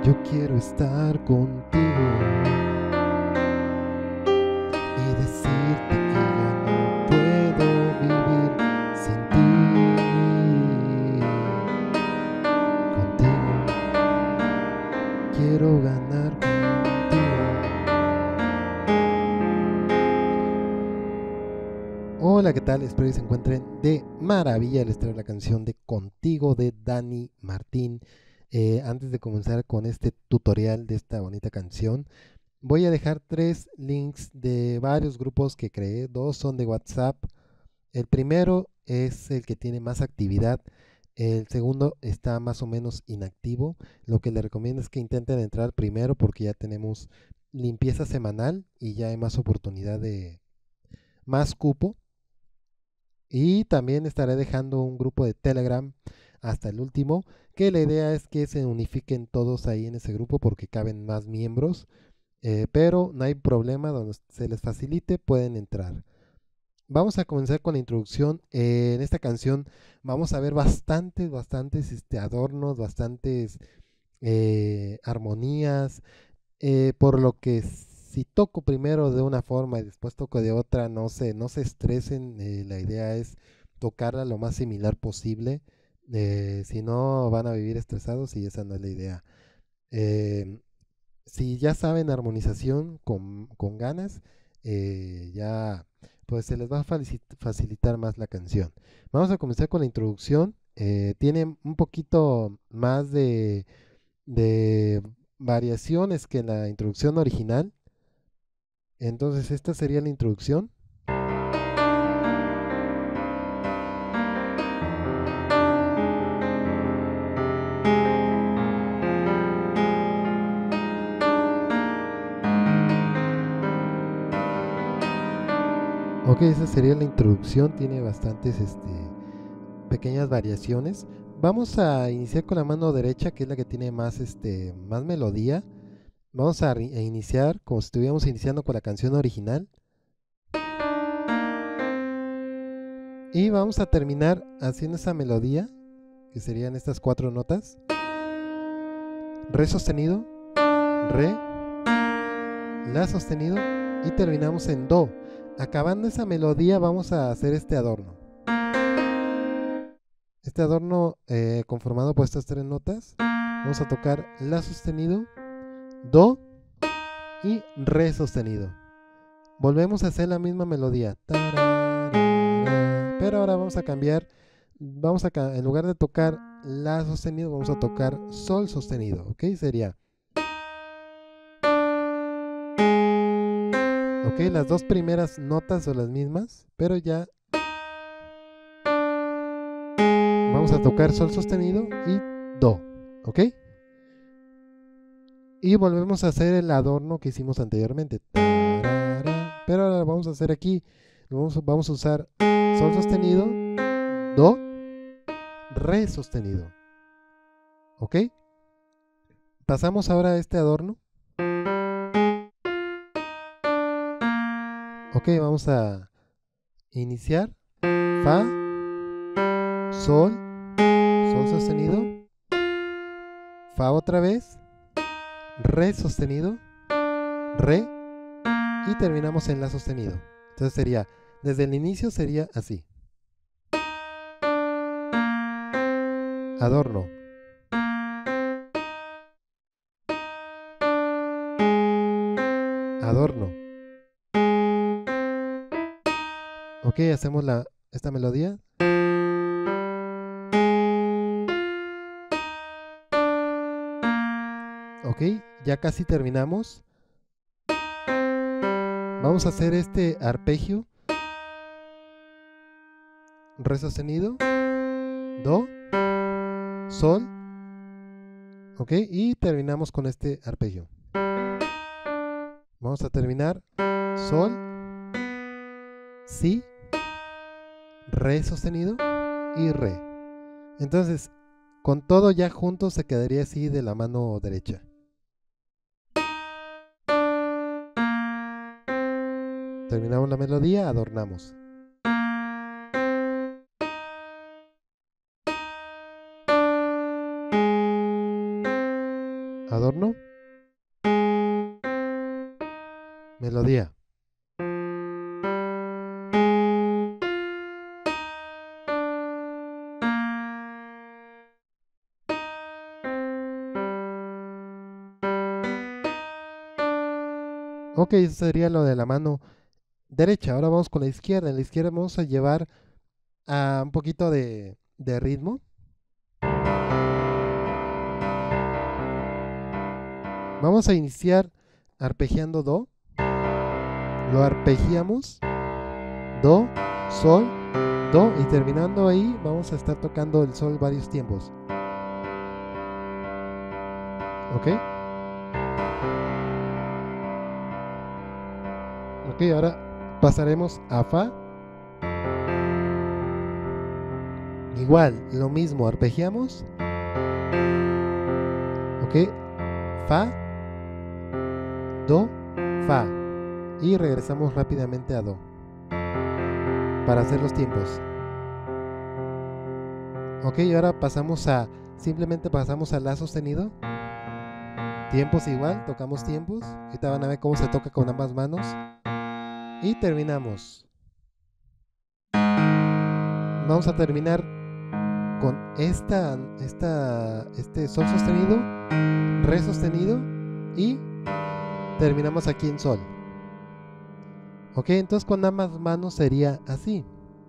Yo quiero estar contigo y decirte que ya no puedo vivir sin ti. Contigo quiero ganar contigo. Hola, ¿qué tal? Espero que se encuentren de maravilla. Les traigo la canción de Contigo de Dani Martín. Antes de comenzar con este tutorial de esta bonita canción, voy a dejar 3 links de varios grupos que creé. 2 son de WhatsApp. El primero es el que tiene más actividad. El segundo está más o menos inactivo. Lo que les recomiendo es que intenten entrar primero porque ya tenemos limpieza semanal y ya hay más oportunidad de más cupo. Y también estaré dejando un grupo de Telegram hasta el último, que la idea es que se unifiquen todos ahí en ese grupo porque caben más miembros. Pero no hay problema, donde se les facilite pueden entrar. Vamos a comenzar con la introducción. En esta canción vamos a ver bastantes adornos, bastantes armonías, por lo que si toco primero de una forma y después toco de otra, no se estresen. La idea es tocarla lo más similar posible. Si no, van a vivir estresados y esa no es la idea. Eh, si ya saben armonización con ganas, ya pues se les va a facilitar más la canción. Vamos a comenzar con la introducción. Tiene un poquito más de variaciones que la introducción original. Entonces esta sería la introducción. Ok, esa sería la introducción. Tiene bastantes pequeñas variaciones. Vamos a iniciar con la mano derecha, que es la que tiene más melodía. Vamos a iniciar como si estuviéramos iniciando con la canción original. Y vamos a terminar haciendo esa melodía, que serían estas 4 notas. Re sostenido, re, la sostenido y terminamos en do. Acabando esa melodía vamos a hacer este adorno. Este adorno conformado por estas 3 notas. Vamos a tocar la sostenido, do y re sostenido. Volvemos a hacer la misma melodía. Pero ahora vamos a cambiar. En lugar de tocar la sostenido, vamos a tocar sol sostenido. ¿Ok? Sería. Ok, las 2 primeras notas son las mismas, pero ya vamos a tocar sol sostenido y do. ¿Ok? Y volvemos a hacer el adorno que hicimos anteriormente. Pero ahora lo vamos a hacer aquí. Vamos a usar sol sostenido, do, re sostenido. ¿Ok? Pasamos ahora a este adorno. Ok, vamos a iniciar. Fa, sol, sol sostenido, fa otra vez, re sostenido, re y terminamos en la sostenido. Entonces sería, desde el inicio sería así. Adorno. Adorno. Ok, hacemos esta melodía. Ok, ya casi terminamos. Vamos a hacer este arpegio. Re sostenido, do, sol. Ok, y terminamos con este arpegio. Vamos a terminar sol, si, re sostenido y re. Entonces, con todo ya junto se quedaría así de la mano derecha. Terminamos la melodía, adornamos. Adorno. Melodía. Ok, eso sería lo de la mano derecha. Ahora vamos con la izquierda. En la izquierda vamos a llevar a un poquito de ritmo. Vamos a iniciar arpegiando Do. Lo arpegiamos. Do, Sol, Do. Y terminando ahí vamos a estar tocando el Sol varios tiempos. ¿Ok? Ok, ahora pasaremos a Fa. Igual, lo mismo, arpegiamos. Ok, Fa, Do, Fa. Y regresamos rápidamente a Do para hacer los tiempos. Ok, ahora simplemente pasamos a La sostenido. Tiempos igual, tocamos tiempos. Ahorita van a ver cómo se toca con ambas manos. Y terminamos. Vamos a terminar con este Sol sostenido, Re sostenido y terminamos aquí en Sol. Ok, entonces con ambas manos sería así.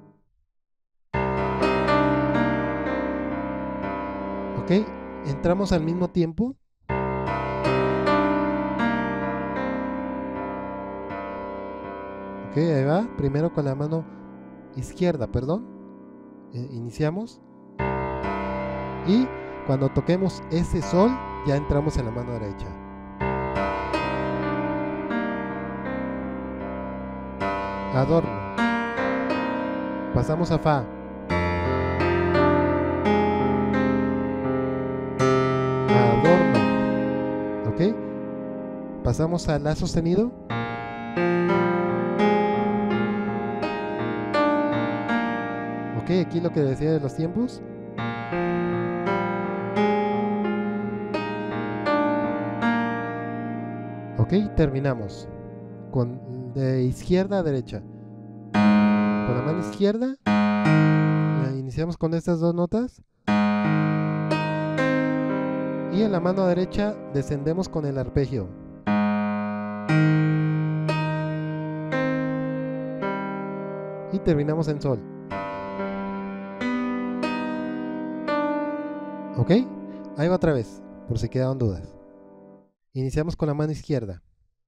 Ok, entramos al mismo tiempo. Ok, ahí va. Primero con la mano izquierda, perdón. Iniciamos. Y cuando toquemos ese Sol, ya entramos en la mano derecha. Adorno. Pasamos a Fa. Adorno. ¿Ok? Pasamos a La sostenido. Ok, aquí lo que decía de los tiempos. Ok, terminamos. De izquierda a derecha. Con la mano izquierda. Iniciamos con estas dos notas. Y en la mano derecha descendemos con el arpegio. Y terminamos en Sol. ¿Ok? Ahí va otra vez, por si quedaban dudas. Iniciamos con la mano izquierda.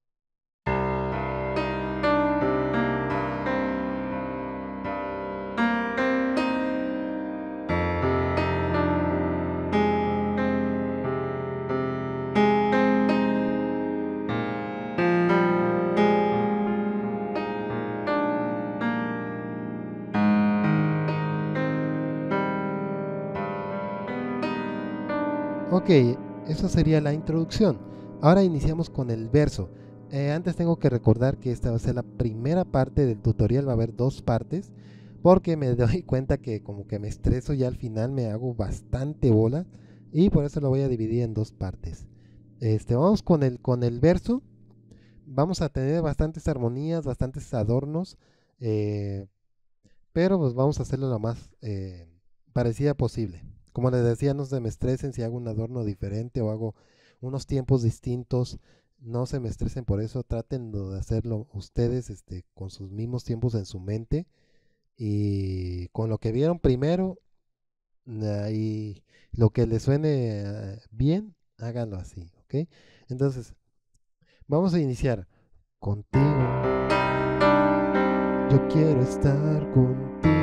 Ok, eso sería la introducción. Ahora iniciamos con el verso. Antes tengo que recordar que esta va a ser la primera parte del tutorial. Va a haber dos partes. Porque me doy cuenta que como que me estreso y al final me hago bastante bola. Y por eso lo voy a dividir en dos partes. Vamos con el verso. Vamos a tener bastantes armonías, bastantes adornos. eh, pero pues vamos a hacerlo lo más parecida posible. Como les decía, no se me estresen si hago un adorno diferente o hago unos tiempos distintos. No se me estresen por eso. Traten de hacerlo ustedes con sus mismos tiempos en su mente. Y con lo que vieron primero y lo que les suene bien, háganlo así. ¿Ok? Entonces, vamos a iniciar. Contigo, yo quiero estar contigo.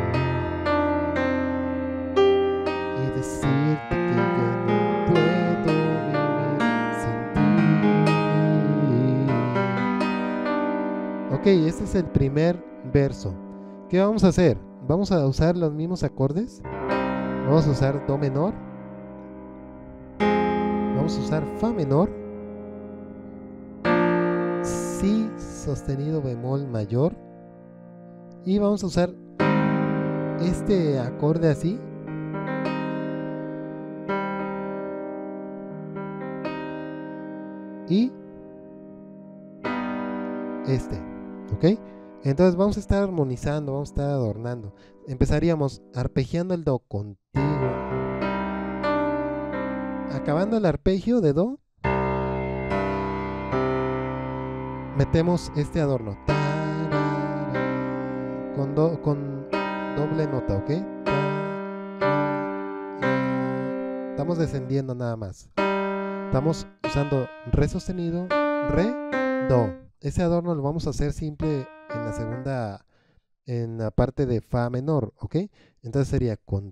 Y decirte que ya no puedo vivir sin ti. Ok, este es el primer verso. ¿Qué vamos a hacer? Vamos a usar los mismos acordes. Vamos a usar Do menor. Vamos a usar Fa menor. Si sostenido bemol mayor. Y vamos a usar este acorde así. y ¿ok? Entonces vamos a estar armonizando, vamos a estar adornando. Empezaríamos arpegiando el do contigo. Acabando el arpegio de do, metemos este adorno con doble nota, ¿ok? Estamos descendiendo nada más. Estamos usando re sostenido, re, do. Ese adorno lo vamos a hacer simple en la segunda, en la parte de fa menor, ¿ok? Entonces sería contigo,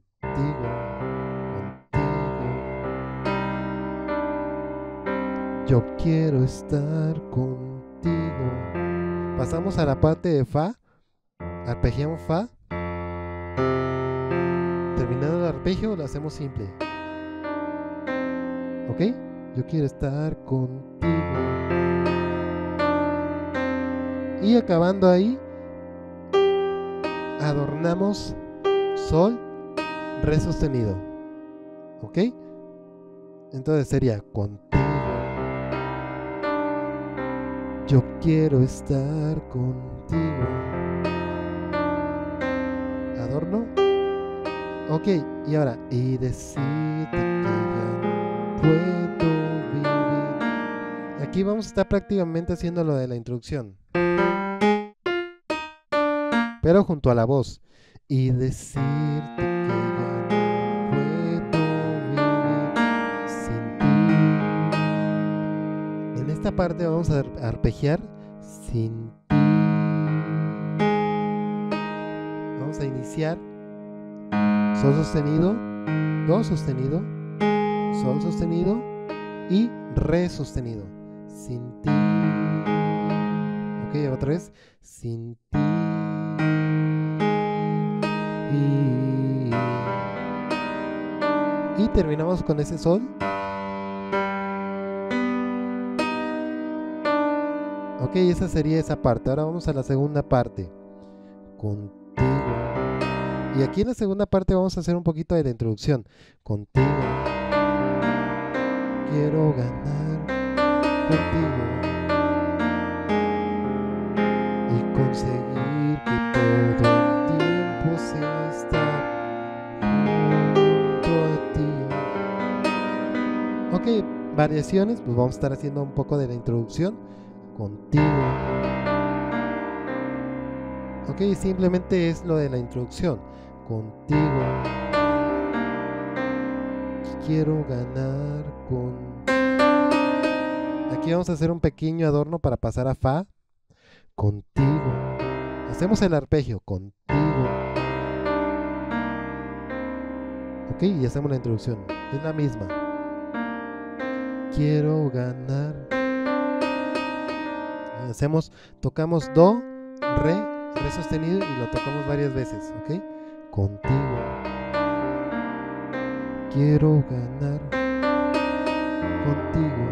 yo quiero estar contigo. Pasamos a la parte de fa, arpegiamos fa. Terminando el arpegio lo hacemos simple, ¿ok? Yo quiero estar contigo. Y acabando ahí, adornamos sol, re sostenido, ¿ok? Entonces sería contigo, yo quiero estar contigo. Adorno, ok. Y ahora, y decirte que ya no puedo vivir. Aquí vamos a estar prácticamente haciendo lo de la introducción, pero junto a la voz. Y decirte que ya no puedo vivir sin ti. En esta parte vamos a arpegiar sin ti. Vamos a iniciar sol sostenido, do sostenido, sol sostenido y re sostenido. Sin ti. Ok, otra vez. Sin ti. Y terminamos con ese sol. Ok, esa sería esa parte. Ahora vamos a la segunda parte. Contigo. Y aquí en la segunda parte vamos a hacer un poquito de la introducción. Contigo. Quiero ganar contigo. Y conseguir que todo el tiempo sea estar junto a ti. Ok, variaciones, pues vamos a estar haciendo un poco de la introducción. Contigo. Ok, simplemente es lo de la introducción. Contigo. Quiero ganar con... Aquí vamos a hacer un pequeño adorno para pasar a fa. Contigo. Hacemos el arpegio. Contigo. Ok, y hacemos la introducción. Es la misma. Quiero ganar. Tocamos do, re sostenido y lo tocamos varias veces, ¿ok? Contigo. Quiero ganar contigo.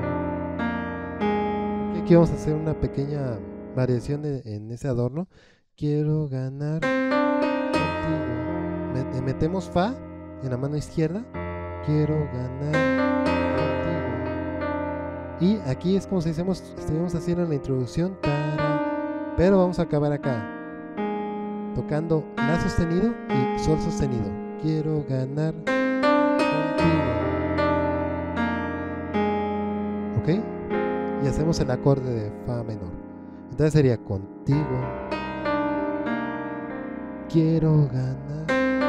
Aquí vamos a hacer una pequeña variación en ese adorno. Quiero ganar contigo. Metemos fa en la mano izquierda. Quiero ganar contigo. Y aquí es como si estuvimos haciendo la introducción. Pero vamos a acabar acá, tocando la sostenido y sol sostenido. Quiero ganar contigo. ¿Ok? Y hacemos el acorde de fa menor. Entonces sería contigo. Quiero ganar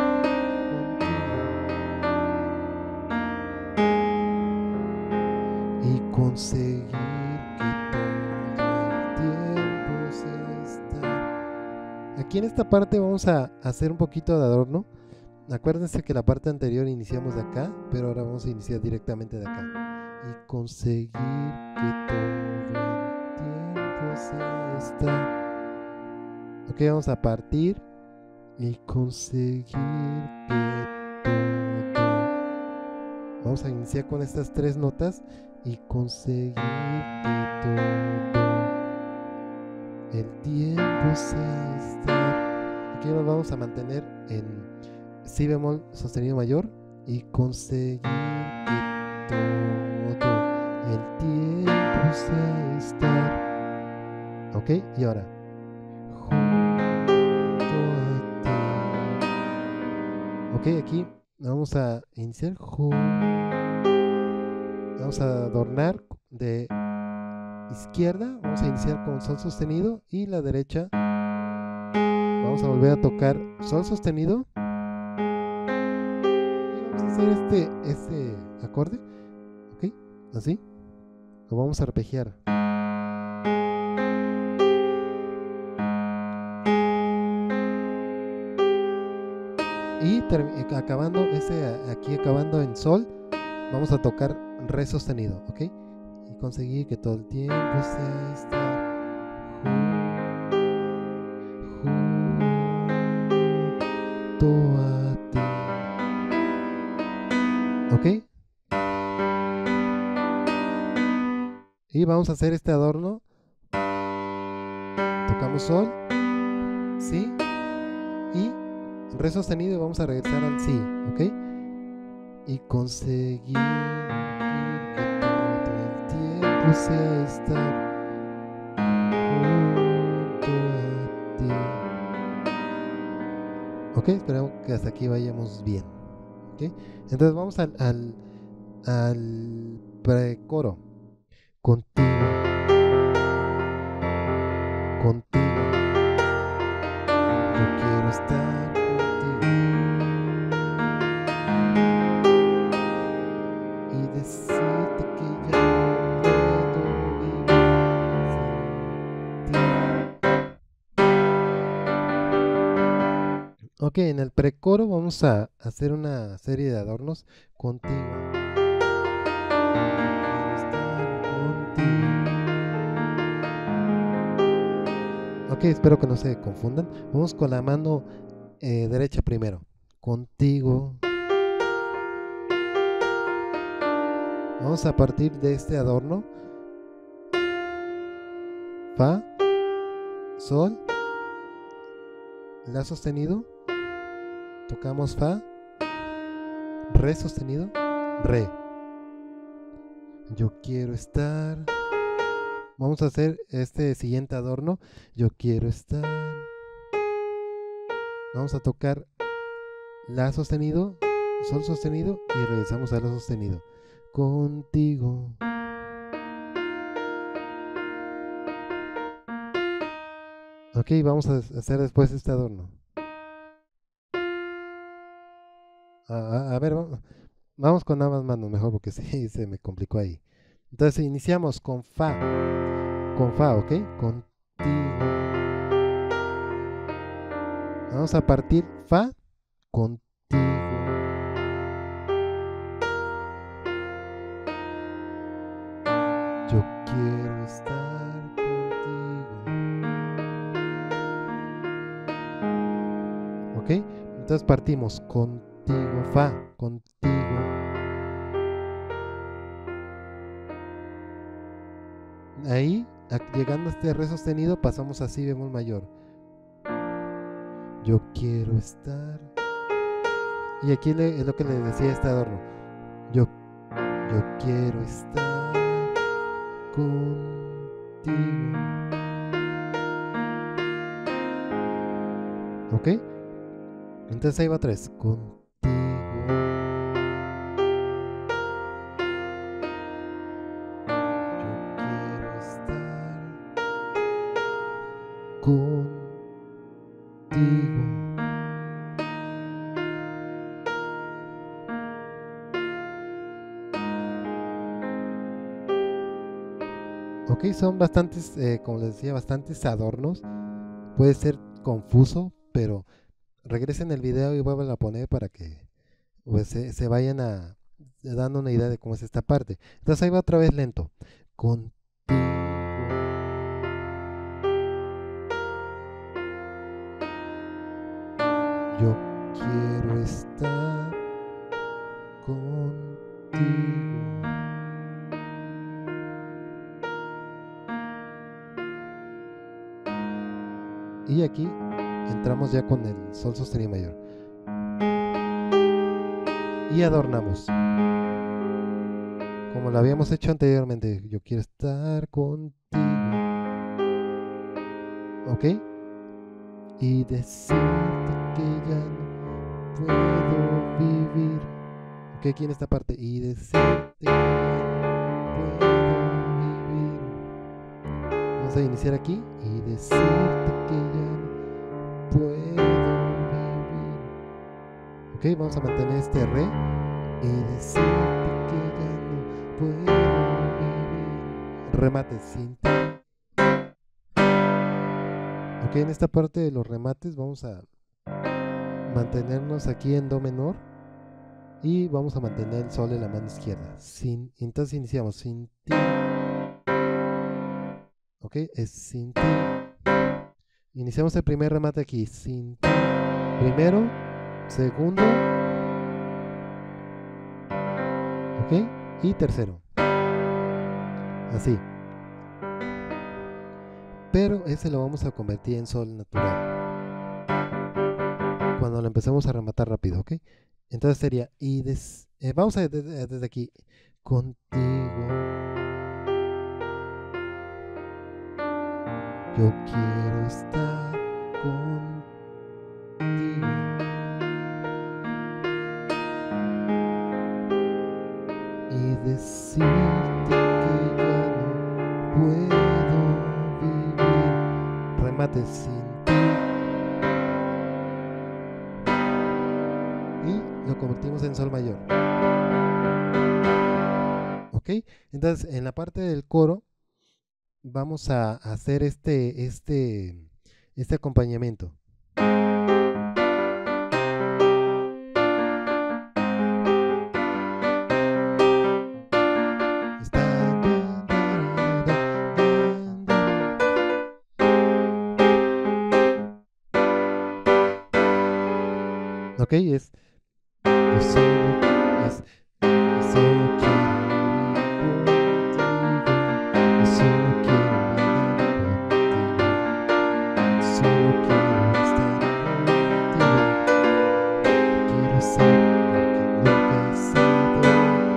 contigo. Y conseguir que todo el tiempo sea estar. Aquí en esta parte vamos a hacer un poquito de adorno. Acuérdense que la parte anterior iniciamos de acá, pero ahora vamos a iniciar directamente de acá. Y conseguir que todo el tiempo sea estar. Ok, vamos a partir y conseguir que todo. Vamos a iniciar con estas tres notas y conseguir que todo el tiempo sea estar. Aquí nos vamos a mantener en si bemol sostenido mayor y conseguir que todo el tiempo sea estar. Ok, y ahora junto a ti. Ok, aquí vamos a iniciar. Vamos a adornar de izquierda. Vamos a iniciar con sol sostenido. Y la derecha vamos a volver a tocar sol sostenido. Y vamos a hacer este acorde. Ok, así. Lo vamos a arpegiar. Y acabando aquí acabando en sol, vamos a tocar re sostenido, ¿ok? Y conseguir que todo el tiempo sea estar junto a ti, ¿ok? Y vamos a hacer este adorno. Tocamos sol, si y re sostenido y vamos a regresar al si, ¿ok? Y conseguir que todo el tiempo sea estar junto a ti. Ok, esperamos que hasta aquí vayamos bien. ¿Okay? Entonces vamos al precoro. Contigo, contigo, yo quiero estar contigo y decirte que ya no puedo vivir sin ti. Ok, en el precoro vamos a hacer una serie de adornos. Contigo, quiero estar contigo. Ok, espero que no se confundan. Vamos con la mano derecha primero. Contigo. Vamos a partir de este adorno. Fa, sol, la sostenido. Tocamos fa, re sostenido, re. Yo quiero estar. Vamos a hacer este siguiente adorno. Yo quiero estar. Vamos a tocar la sostenido, sol sostenido y regresamos a la sostenido. Contigo. Ok, vamos a hacer después este adorno. A ver, vamos con ambas manos mejor porque sí, se me complicó ahí. Entonces iniciamos con fa, ok, contigo. Vamos a partir fa, contigo. Yo quiero estar contigo. Ok, entonces partimos contigo, fa, contigo. Ahí, llegando a este re sostenido, pasamos a si bemol mayor. Yo quiero estar. Y aquí es lo que le decía este adorno. Yo quiero estar contigo. ¿Ok? Entonces ahí va tres. Contigo. Yo quiero estar contigo. Ok, son bastantes, como les decía, bastantes adornos. Puede ser confuso, pero regresen el video y vuelvan a poner para que pues, se vayan dando una idea de cómo es esta parte. Entonces ahí va otra vez lento. Contigo. Yo quiero estar contigo. Y aquí entramos ya con el sol sostenido mayor. Y adornamos. como lo habíamos hecho anteriormente. Yo quiero estar contigo, ¿ok? Y decirte que ya no puedo vivir, ¿ok? Aquí en esta parte, y decirte que ya no puedo vivir. Vamos a iniciar aquí, y decirte que ya no puedo vivir, ¿ok? Vamos a mantener este re, y decirte que ya no puedo vivir. Remate sin ti. Ok, en esta parte de los remates vamos a mantenernos aquí en do menor y vamos a mantener el sol en la mano izquierda. Entonces iniciamos sin ti. Ok, es sin ti. Iniciamos el primer remate aquí, sin ti. Primero, segundo, ok, y tercero. Así. Pero ese lo vamos a convertir en sol natural cuando lo empecemos a rematar rápido, ¿ok? Entonces sería, vamos a desde aquí, contigo, yo quiero estar contigo, y decirte que ya no puedo vivir. Remate sin ti. Y lo convertimos en sol mayor. ¿Ok? Entonces, en la parte del coro vamos a hacer este acompañamiento. Ok, es yo solo, yo solo quiero vivir contigo, yo solo quiero vivir contigo, solo quiero estar contigo, quiero ser lo que nunca he sido,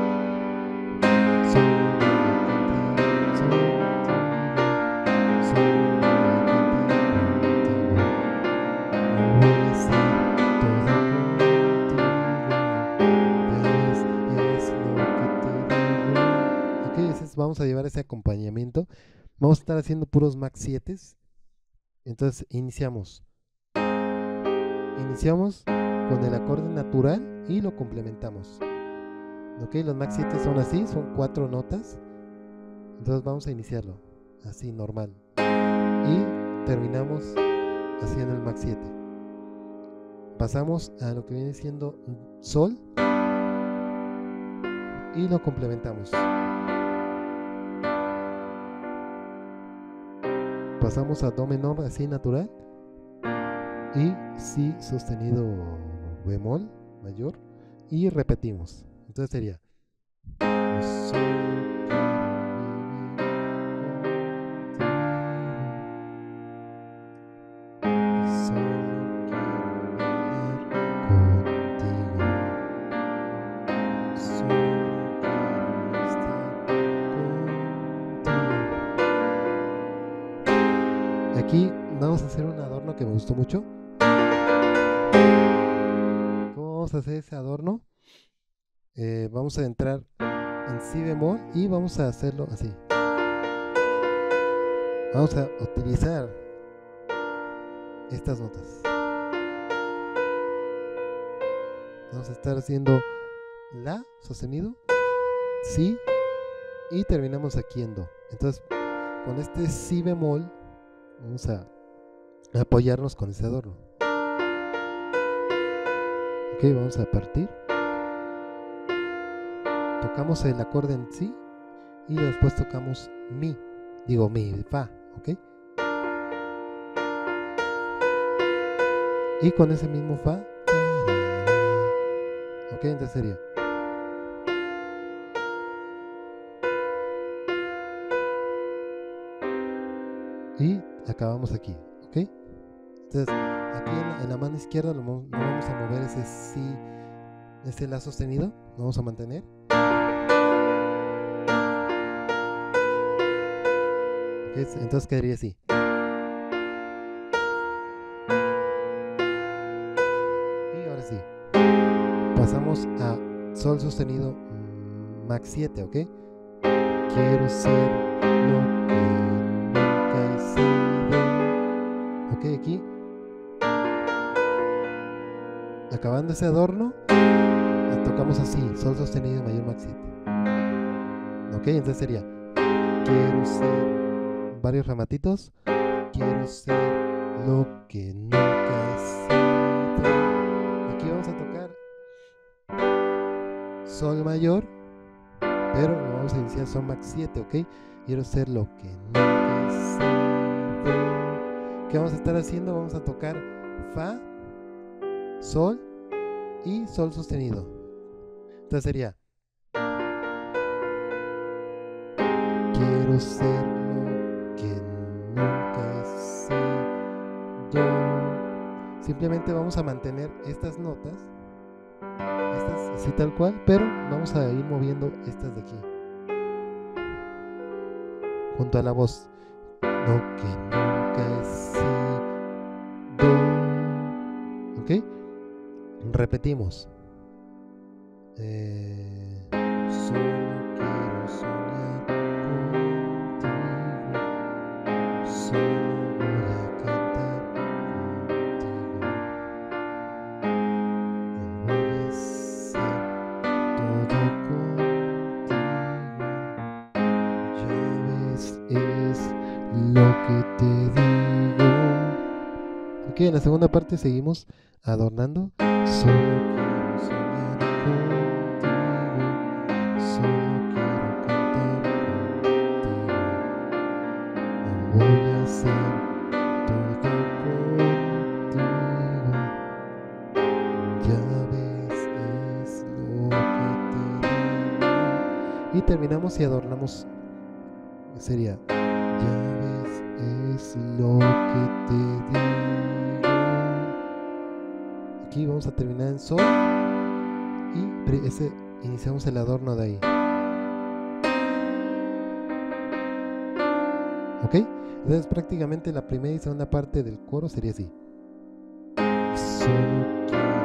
solo voy a cantar contigo, solo voy a cantar contigo, no voy a ser todo contigo, ya ves, es lo que te digo. Ok, vamos a llevar ese acompañamiento. Vamos a estar haciendo puros max 7. Entonces iniciamos con el acorde natural y lo complementamos. Ok, los max 7 son así, son 4 notas. Entonces vamos a iniciarlo así, normal, y terminamos haciendo el max 7. Pasamos a lo que viene siendo sol y lo complementamos. Pasamos a do menor así natural y si sostenido bemol mayor y repetimos. Entonces sería yo solo aquí vamos a hacer un adorno que me gustó mucho. ¿Cómo vamos a hacer ese adorno? Vamos a entrar en si bemol y vamos a hacerlo así. Vamos a utilizar estas notas. Vamos a estar haciendo la sostenido, si, y terminamos aquí en do. Entonces con este si bemol vamos a apoyarnos con ese adorno. Ok, vamos a partir. Tocamos el acorde en si y después tocamos mi, fa, ok. Y con ese mismo fa, ok, entonces sería y acabamos aquí, ok. Entonces aquí en la mano izquierda no vamos a mover ese si, ese la sostenido, lo vamos a mantener. Entonces quedaría así. Y ahora sí, pasamos a sol sostenido max 7, ¿ok? Quiero ser lo que nunca he sido. Ok, aquí, acabando ese adorno, tocamos así, sol sostenido mayor max 7. Ok, entonces sería, quiero ser, varios rematitos, quiero ser lo que nunca he sido. Aquí vamos a tocar sol mayor, pero lo vamos a iniciar sol max 7, ok. Quiero ser lo que nunca he sido. ¿Qué vamos a estar haciendo? Vamos a tocar fa, sol y sol sostenido. Entonces sería, quiero ser lo que nunca he sido. Simplemente vamos a mantener estas notas, estas así tal cual, pero vamos a ir moviendo estas de aquí junto a la voz. Lo que nunca he sido. ¿Ok? Repetimos. Solo quiero soñar contigo. Solo voy a cantar contigo. No voy a hacer todo contigo. Ya ves, es lo que te digo. Ok, en la segunda parte seguimos adornando. Solo quiero soñar contigo. Solo quiero cantar contigo. No voy a hacer todo contigo. Ya ves, es lo que te digo. Y terminamos y adornamos. Sería, ya ves, es lo que te digo. Aquí vamos a terminar en sol y iniciamos el adorno de ahí. ¿Ok? Entonces prácticamente la primera y segunda parte del coro sería así. Solo quiero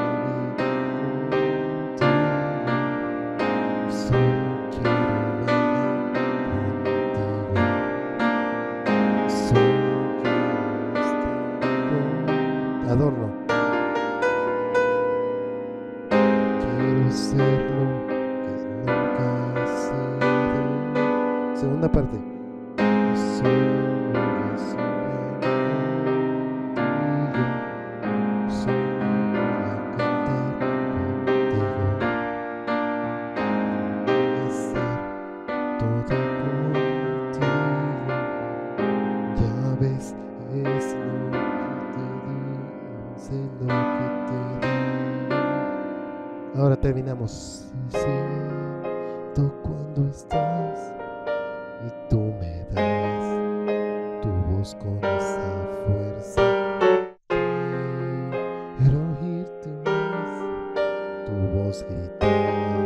vivir contigo. Solo quiero bailar contigo. Solo quiero estar contigo. Adorno. Quiero ser lo que nunca he sido. Segunda parte. Solo voy a soñar contigo. Solo voy a cantar contigo. Voy a hacer todo contigo. Ya ves, es lo que te digo. Sé lo que te digo. Ahora terminamos. Siento cuando estás y tú me das tu voz con esa fuerza. Quiero oírte más, tu voz gritar.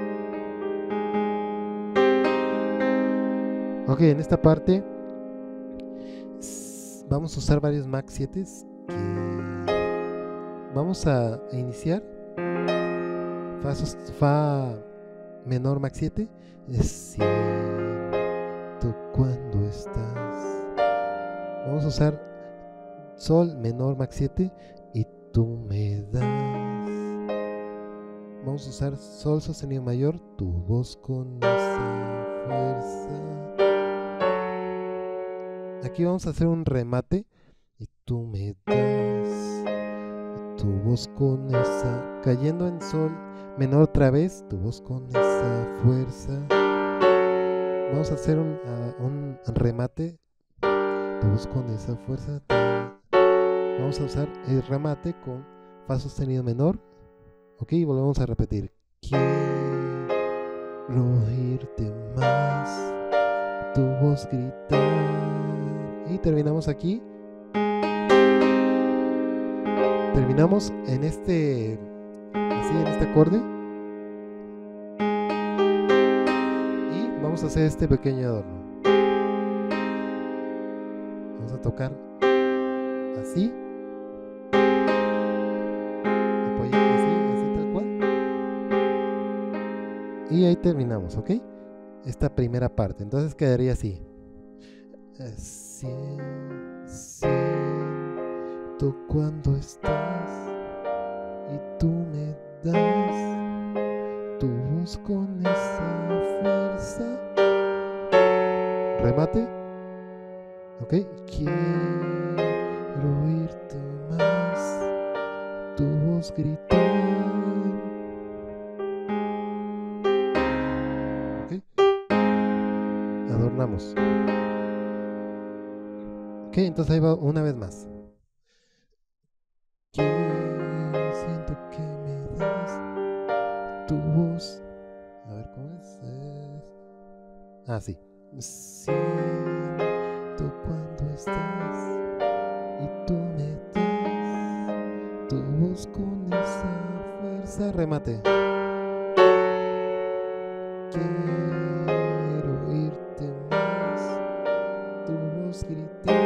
Ok, en esta parte vamos a usar varios max 7 que vamos a iniciar fa menor max 7. Siento cuando estás. Vamos a usar sol menor max 7 y tú me das. Vamos a usar sol sostenido mayor, tu voz con esa fuerza. Aquí vamos a hacer un remate y tú me das. Tu voz con esa, cayendo en sol menor otra vez, tu voz con esa fuerza. Vamos a hacer un remate, tu voz con esa fuerza. Vamos a usar el remate con fa sostenido menor. Ok, volvemos a repetir. Quiero oírte más, tu voz gritar. Y terminamos aquí. Terminamos en este, así en este acorde. Y vamos a hacer este pequeño adorno. Vamos a tocar así. Apoya así tal cual. Y ahí terminamos, ¿ok? Esta primera parte. Entonces quedaría así. Siento cuando estás y tú me das tu voz con esa fuerza. Remate. Ok. Quiero oírte más, tu voz gritar. Ok. Adornamos. Ok, entonces ahí va una vez más. Siento que me das tu voz. A ver, ¿cómo es? Sí. Siento cuando estás y tú me das tu voz con esa fuerza. Remate. Quiero oírte más, tu voz gritar.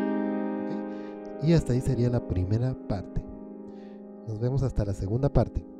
¿Okay? Y hasta ahí sería la primera parte. Nos vemos hasta la segunda parte.